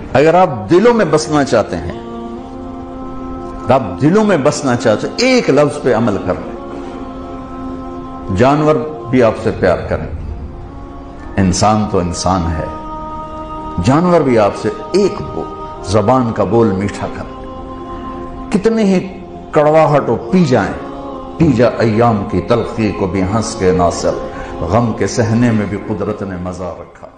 अगर आप दिलों में बसना चाहते हैं, आप दिलों में बसना चाहते हैं, एक लफ्ज पे अमल कर लें। जानवर भी आपसे प्यार करें, इंसान तो इंसान है, जानवर भी आपसे एक जबान का बोल मीठा कर, कितने ही कड़वाहट हो पी जा अय्याम की तलखी को भी हंस के नासर, गम के सहने में भी कुदरत ने मजा रखा।